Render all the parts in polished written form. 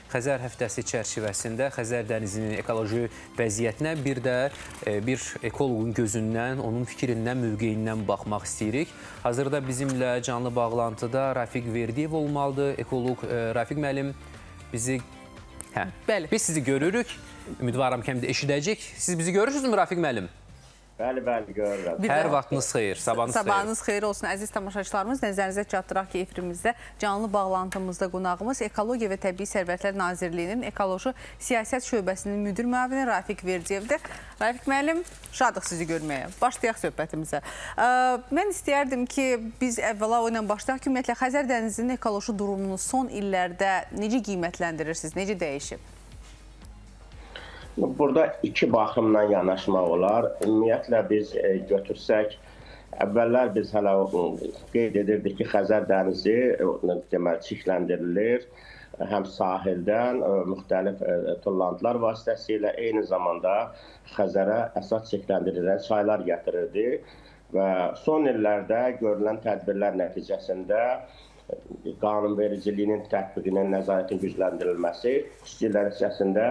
Xəzər həftəsi çərçivəsində Xəzər dənizinin ekoloji vəziyyətinə bir də bir ekoloqun gözündən, onun fikrindən, mövqeyindən baxmaq istəyirik. Hazırda bizimlə canlı bağlantıda Rafiq Verdiyev olmalıdır. Ekoloq Rafiq müəllim bizi... Bəli. Biz sizi görürük. Ümidvaram ki, həm də eşidəcək. Siz bizi görürsünüzmü Rafiq müəllim? Bəli, görürəm. Hər vaxtınız xeyir, sabahınız xeyir olsun. Əziz tamaşaçılarımız, nəzərinizə çatdıraq ki, efrimizdə canlı bağlantımızda qonağımız Ekologiya və Təbii Sərvətlər Nazirliyinin Ekoloji Siyasət Şöbəsinin müdir müavini Rafiq Verdiyevdir. Rafiq müəllim, şadıq sizi görməyə. Başlayaq söhbətimizə. Mən istəyərdim ki, biz əvvəla o ilə başlayaq ki, ümumiyyətlə Xəzər dənizinin ekoloji durumunu son illərdə necə qiymətləndirirsiniz, necə dəyişib? Burada iki baxımdan yanaşmaq olar. Ümumiyyətlə biz götürsək, əvvəllər biz hələ qeyd edirdik ki, Xəzər dənizi deməli çirkləndirilir. Həm sahildən müxtəlif tullantılar vasitəsilə, eyni zamanda Xəzərə əsas çirkləndirilən çaylar gətirirdi. Və son illərdə görülən tədbirlər nəticəsində qanunvericiliyin tətbiqinin, nəzarətin gücləndirilməsi, xüsusilə nəticəsində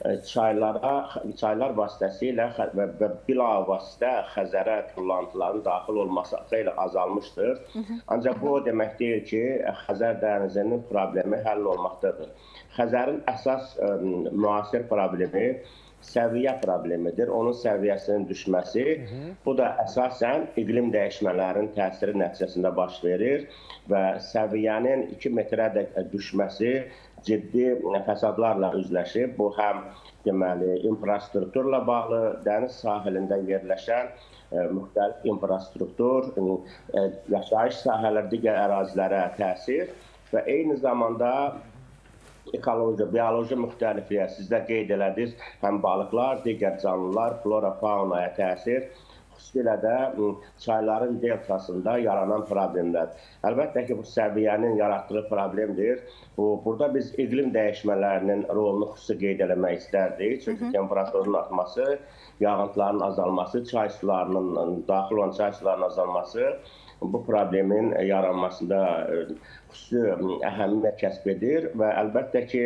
çaylar vasitəsilə və bilavasitə Xəzərə tullantıların daxil olması xeyli azalmışdır. Ancaq bu o demək deyil ki, Xəzər dənizinin problemi həll olmaqdadır. Xəzərin əsas müasir problemi səviyyə problemidir. Onun səviyyəsinin düşməsi, bu da əsasən iqlim dəyişmələrinin təsiri nəticəsində baş verir və səviyyənin 2 metrədək düşməsi ciddi fəsadlarla üzləşib. Bu həm deməli infrastrukturla bağlı, dəniz sahilində yerləşən müxtəlif infrastruktur, yaşayış sahələri, digər ərazilərə təsir və eyni zamanda ekoloji, bioloji müxtəlifliyə sizdə qeyd elədiniz, həm balıqlar, digər canlılar, flora, faunaya təsir, xüsusilə də çayların deltasında yaranan problemlər. Əlbəttə ki, bu səviyyənin yaratdığı problemdir. Burada biz iqlim dəyişmələrinin rolunu xüsusi qeyd eləmək istərdik. Çünki temperaturun artması, yağıntıların azalması, çay sularının, daxil olan çay sularının azalması bu problemin yaranmasında xüsusi əhəmiyyət kəsb edir və əlbəttə ki,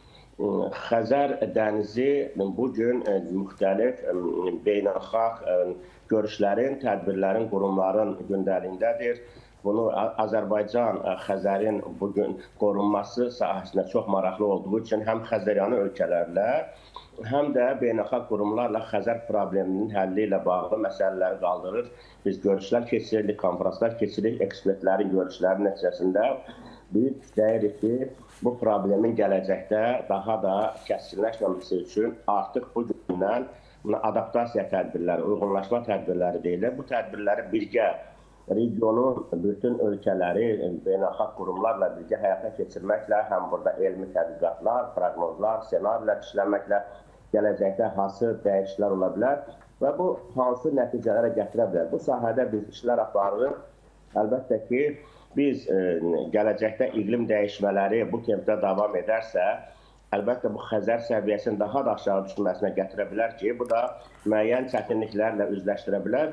Xəzər dənizi bugün müxtəlif beynəlxalq görüşlərin, tədbirlərin, qurumların gündəliyindədir. Bunu Azərbaycan Xəzərin bugün qorunması sahəsində çox maraqlı olduğu üçün həm Xəzəryanı ölkələrlə, həm də beynəlxalq qurumlarla Xəzər probleminin həlli ilə bağlı məsələləri qaldırır. Biz görüşlər keçiririk, konferanslar keçiririk, ekspertlərin görüşləri nəticəsində biz istəyirik ki, bu problemin gələcəkdə daha da kəskinləşməməsi üçün artıq bugündən adaptasiya tədbirləri, uyğunlaşma tədbirləri deyilir. Bu tədbirləri birgə regionun bütün ölkələri, beynəlxalq qurumlarla birgə həyata keçirməklə, həm burada elmi tədqiqatlar, proqnozlar, ssenarilər işləməklə gələcəkdə hansı dəyişikliklər ola bilər və bu hansı nəticələrə gətirə bilər. Bu sahədə biz işlər aparırıq. Əlbəttə ki, biz gələcəkdə iqlim dəyişmələri bu tempdə davam edərsə, əlbəttə bu Xəzər səviyyəsinin daha da aşağı düşməsinə gətirə bilər ki, bu da müəyyən çətinliklərlə üzləşdirə bilər.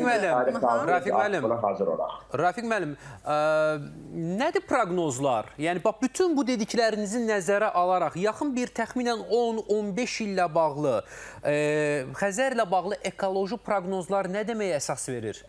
Rafiq müəllim, nədir proqnozlar? Yəni, bütün bu dediklərinizi nəzərə alaraq, yaxın bir təxminən 10-15 illə bağlı, Xəzərlə bağlı ekoloji proqnozlar nə deməyə əsas verir?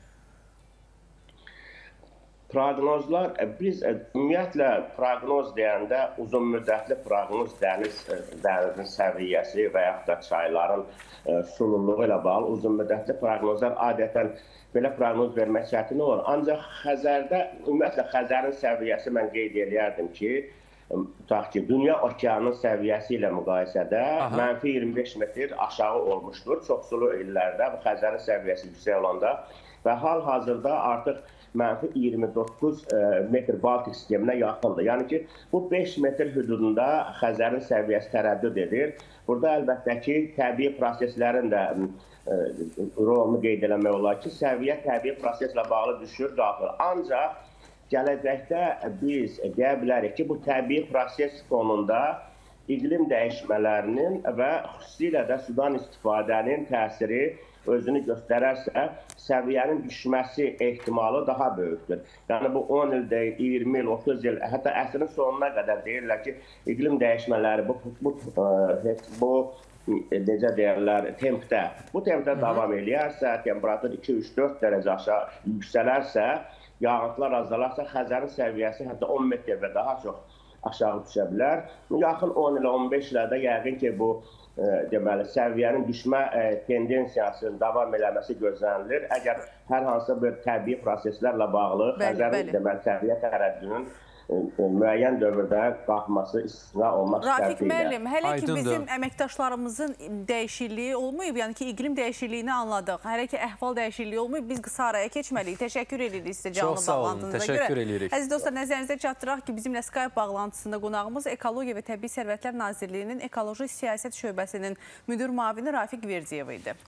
Proqnozlar, biz ümumiyyətlə proqnoz deyəndə uzun müddətli proqnoz dənizin səviyyəsi və yaxud da çayların sululuğu ilə bağlı uzun müddətli proqnozlar adətən belə proqnoz vermək çətin olur. Ancaq Xəzərdə, ümumiyyətlə Xəzərin səviyyəsi mən qeyd edərdim ki, tutaq ki, dünya okeanının səviyyəsi ilə müqayisədə mənfi 25 metr aşağı olmuşdur. Çox sulu illərdə bu Xəzərin səviyyəsi yüksək olanda və hal-hazırda artıq mənfi 29 metr Baltik sisteminə yaxındır. Yəni ki, bu 5 metr hüdudunda Xəzərin səviyyəsi tərəddüd edir. Burada əlbəttə ki, təbii proseslərin də rolunu qeyd eləmək olar ki, səviyyə təbii proseslə bağlı düşür, qalxır. Ancaq gələcəkdə biz deyə bilərik ki, bu təbii proses fonunda iqlim dəyişmələrinin və xüsusilə də sudan istifadənin təsiri özünü göstərərsə, səviyyənin düşməsi ehtimalı daha böyükdür. Yəni bu 10 il deyil, 20 il, 30 il, hətta əsrin sonuna qədər deyirlər ki, iqlim dəyişmələri bu necə deyirlər, bu tempdə davam eləyərsə, temperatur 2-3-4 dərəcə aşağı yüksələrsə, yağıntılar azalarsa, Xəzərin səviyyəsi hətta 10 metr və daha çox aşağı düşə bilər. Yaxın 10 ilə 15 illərdə yəqin ki, bu deməli, səviyyənin düşmə tendensiyasının davam eləməsi gözlənilir. Əgər hər hansı bir təbii proseslərlə bağlı Xəzərin deməli, səviyyə tərəddünün müəyyən dövrdə qalxması istisna olmaq şərti ilə. Rafiq müəllim, hələ ki bizim əməkdaşlarımızın dəyişikliyi olmayıb, yəni ki, iqlim dəyişikliyini anladıq. Hələ ki, əhval dəyişikliyi olmayıb, biz qısa araya keçməliyik. Təşəkkür edirik sizə canlı bağlantınıza görə. Təşəkkür edirik. Əziz dostlar, nəzərinizə çatdıraq ki, bizimlə Skype bağlantısında qonağımız Ekologiya və Təbii Sərvətlər Nazirliyinin Ekoloji Siyasət Şöbəsinin müdür müavini Rafiq Verdiyev idi.